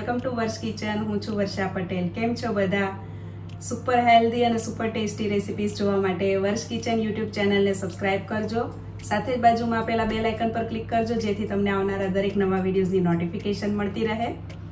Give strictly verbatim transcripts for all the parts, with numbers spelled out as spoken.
Welcome to વર્ષ kitchen. હું છું વર્ષા પટેલ। કેમ છો બધા? સુપર હેલ્ધી અને સુપર ટેસ્ટી રેસિપીઝ જોવા માટે વર્ષ કિચન યુટ્યુબ ચેનલને સબસ્ક્રાઇબ કરજો। સાથે જ બાજુમાં આપેલા બેલ આઇકન પર ક્લિક કરજો જેથી તમને આવનારા દરેક નવા વિડીયોઝની નોટિફિકેશન મળતી રહે।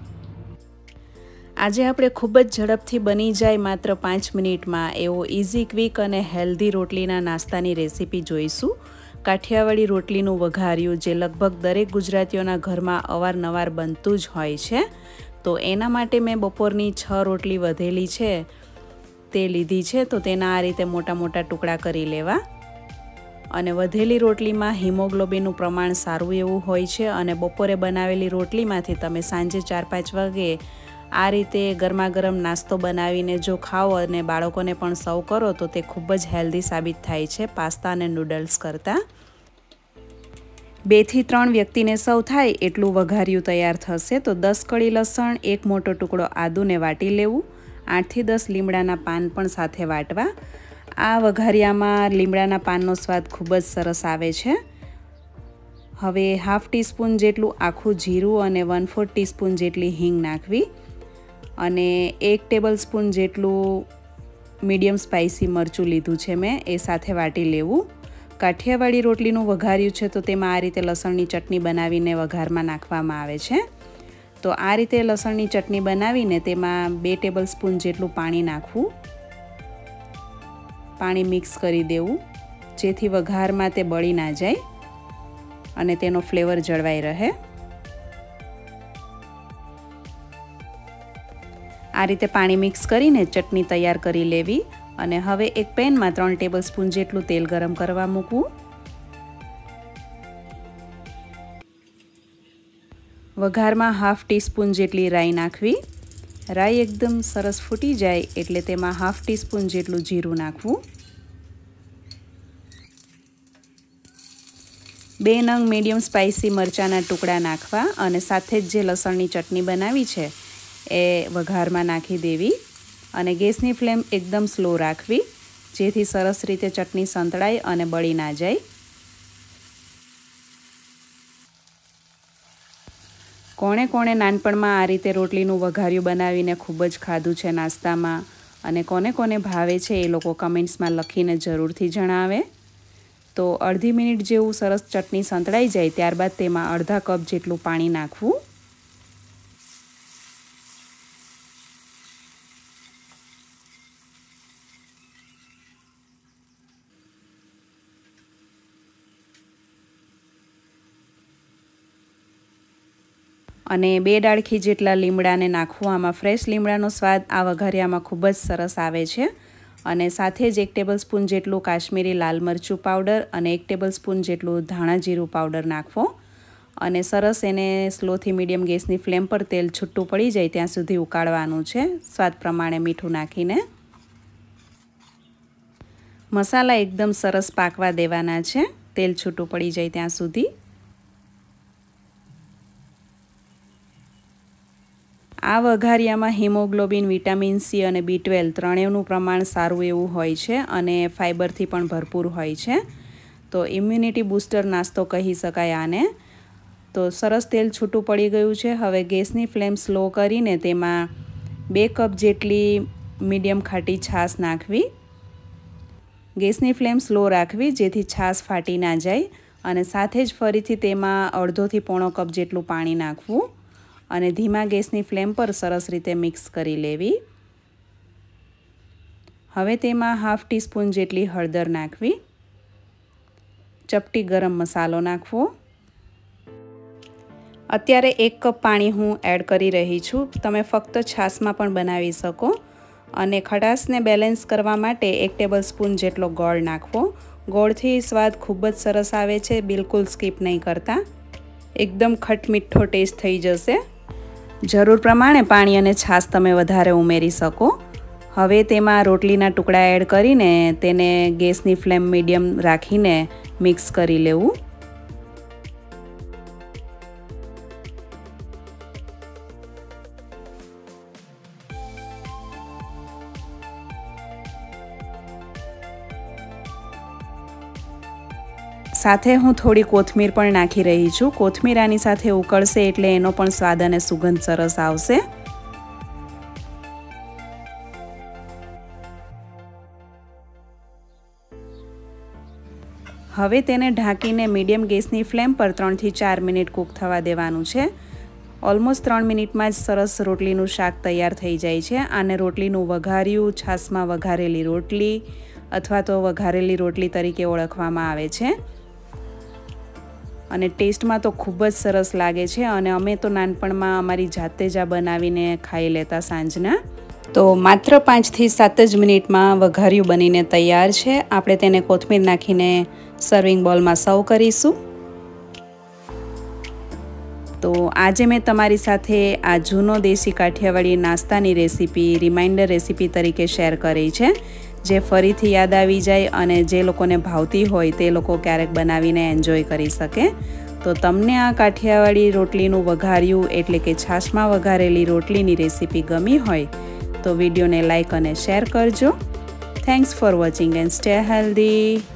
આજે આપણે ખૂબ જ ઝડપથી બની જાય માત્ર પાંચ મિનિટમાં એવો ઇઝી ક્વિક અને હેલ્ધી રોટલીના નાસ્તાની રેસિપી જોઈશું। કાઠિયાવાડી રોટલીનું વઘાર્યું જે લગભગ દરેક ગુજરાતીઓના ઘરમાં અવારનવાર બનતું જ હોય છે। તો એના માટે મેં બપોરની છ રોટલી વધેલી છે તે લીધી છે। તો તેના આ રીતે મોટા મોટા ટુકડા કરી લેવા। અને વધેલી રોટલીમાં હિમોગ્લોબિનનું પ્રમાણ સારું એવું હોય છે અને બપોરે બનાવેલી રોટલીમાંથી તમે સાંજે ચાર પાંચ વાગે આ રીતે ગરમા ગરમ નાસ્તો બનાવીને જો ખાઓ અને બાળકોને પણ સર્વ કરો તો તે ખૂબ જ હેલ્ધી સાબિત થાય છે પાસ્તા અને નૂડલ્સ કરતાં। બેથી ત્રણ વ્યક્તિને સર્વ થાય એટલું વઘાર્યું તૈયાર થશે। તો દસ કળી લસણ, એક મોટો ટુકડો આદુને વાટી લેવું, આઠથી દસ લીમડાના પાન પણ સાથે વાટવા। આ વઘારિયામાં લીમડાના પાનનો સ્વાદ ખૂબ જ સરસ આવે છે। હવે હાફ ટીસ્પૂન જેટલું આખું જીરું અને વન ફોર્થ ટીસ્પૂન જેટલી હિંગ નાખવી અને એક ટેબલ સ્પૂન જેટલું મીડિયમ સ્પાઇસી મરચું લીધું છે મેં, એ સાથે વાટી લેવું। કાઠિયાવાડી રોટલીનું વઘાર્યું છે તો તેમાં આ રીતે લસણની ચટણી બનાવીને વઘારમાં નાખવામાં આવે છે। તો આ રીતે લસણની ચટણી બનાવીને તેમાં બે ટેબલ સ્પૂન જેટલું પાણી નાખવું, પાણી મિક્સ કરી દેવું જેથી વઘારમાં તે બળી ના જાય અને તેનો ફ્લેવર જળવાઈ રહે। આ રીતે પાણી મિક્સ કરીને ચટણી તૈયાર કરી લેવી અને હવે એક પેનમાં ત્રણ ટેબલ સ્પૂન જેટલું તેલ ગરમ કરવા મૂકવું। વઘારમાં હાફ ટીસ્પૂન જેટલી રાઈ નાખવી। રાઈ એકદમ સરસ ફૂટી જાય એટલે તેમાં હાફ ટીસ્પૂન જેટલું જીરું નાખવું। બે નંગ મીડિયમ સ્પાઇસી મરચાંના ટુકડા નાખવા અને સાથે જ જે લસણની ચટણી બનાવી છે એ વઘારમાં નાખી દેવી અને ગેસની ફ્લેમ એકદમ સ્લો રાખવી જેથી સરસ રીતે ચટણી સંતળાય અને બળી ના જાય। કોણે કોણે નાનપણમાં આ રીતે રોટલીનું વઘાર્યું બનાવીને ખૂબ જ ખાધું છે નાસ્તામાં અને કોને કોને ભાવે છે એ લોકો કમેન્ટ્સમાં લખીને જરૂરથી જણાવે। તો અડધી મિનિટ જેવું સરસ ચટણી સંતળાઈ જાય ત્યારબાદ તેમાં અડધા કપ જેટલું પાણી નાખવું। અને બે ડાળખી જેટલા લીમડાને નાખવું। આમાં ફ્રેશ લીમડાનો સ્વાદ આ વઘારિયામાં ખૂબ જ સરસ આવે છે। અને સાથે જ એક ટેબલ સ્પૂન જેટલું કાશ્મીરી લાલ મરચું પાવડર અને એક ટેબલ સ્પૂન જેટલું ધાણા જીરું પાવડર નાખવો અને સરસ એને સ્લોથી મીડિયમ ગેસની ફ્લેમ પર તેલ છૂટું પડી જાય ત્યાં સુધી ઉકાળવાનું છે સ્વાદ પ્રમાણે મીઠું નાખીને। મસાલા એકદમ સરસ પાકવા દેવાના છે તેલ છૂટું પડી જાય ત્યાં સુધી। આ વઘારિયામાં હિમોગ્લોબિન, વિટામિન સી અને બી ટ્વેલ્વ ત્રણેયનું પ્રમાણ સારું એવું હોય છે અને ફાઇબરથી પણ ભરપૂર હોય છે। તો ઇમ્યુનિટી બૂસ્ટર નાસ્તો કહી શકાય આને। તો સરસ તેલ છૂટું પડી ગયું છે। હવે ગેસની ફ્લેમ સ્લો કરીને તેમાં બે કપ જેટલી મીડિયમ ખાટી છાશ નાખવી। ગેસની ફ્લેમ સ્લો રાખવી જેથી છાશ ફાટી ના જાય અને સાથે જ ફરીથી તેમાં અડધોથી પોણો કપ જેટલું પાણી નાખવું અને ધીમા ગેસની ફ્લેમ પર સરસ રીતે મિક્સ કરી લેવી। હવે તેમાં હાફ ટીસ્પૂન જેટલી હળદર નાખવી, ચપટી ગરમ મસાલો નાખવો। અત્યારે એક કપ પાણી હું એડ કરી રહી છું, તમે ફક્ત છાશમાં પણ બનાવી શકો। અને ખટાશને બેલેન્સ કરવા માટે એક ટેબલ સ્પૂન જેટલો ગોળ નાખવો। ગોળથી સ્વાદ ખૂબ જ સરસ આવે છે, બિલકુલ સ્કીપ નહીં કરતા, એકદમ ખટ મીઠો ટેસ્ટ થઈ જશે। જરૂર પ્રમાણે પાણી અને છાશ તમે વધારે ઉમેરી શકો। હવે તેમાં રોટલીના ટુકડા એડ કરીને તેને ગેસની ફ્લેમ મીડિયમ રાખીને મિક્સ કરી લેવું। સાથે હું થોડી કોથમીર પણ નાખી રહી છું। કોથમીર આની સાથે ઉકળશે એટલે એનો પણ સ્વાદ અને સુગંધ સરસ આવશે। હવે તેને ઢાંકીને મીડિયમ ગેસની ફ્લેમ પર ત્રણથી ચાર મિનિટ કૂક થવા દેવાનું છે। ઓલમોસ્ટ ત્રણ મિનિટમાં જ સરસ રોટલીનું શાક તૈયાર થઈ જાય છે। આને રોટલીનું વઘાર્યું, છાશમાં વઘારેલી રોટલી અથવા તો વઘારેલી રોટલી તરીકે ઓળખવામાં આવે છે અને ટેસ્ટમાં તો ખૂબ જ સરસ લાગે છે અને અમે તો નાનપણમાં અમારી જાતે જ આ બનાવીને ખાઈ લેતા સાંજના। તો માત્ર પાંચથી સાત જ મિનિટમાં વઘાર્યું બનીને તૈયાર છે। આપણે તેને કોથમીર નાખીને સર્વિંગ બોલમાં સર્વ કરીશું। તો આજે મેં તમારી સાથે આ જૂનો દેશી કાઠિયાવાડી નાસ્તાની રેસીપી રિમાઇન્ડર રેસીપી તરીકે શેર કરી છે, જે ફરીથી યાદ આવી જાય અને જે લોકોને ભાવતી હોય તે લોકો ક્યારેક બનાવીને એન્જોય કરી શકે। તો તમને આ કાઠિયાવાડી રોટલીનું વઘાર્યું એટલે કે છાશમાં વઘારેલી રોટલીની રેસીપી ગમી હોય તો વિડીયોને લાઇક અને શેર કરજો। Thanks for watching and stay healthy.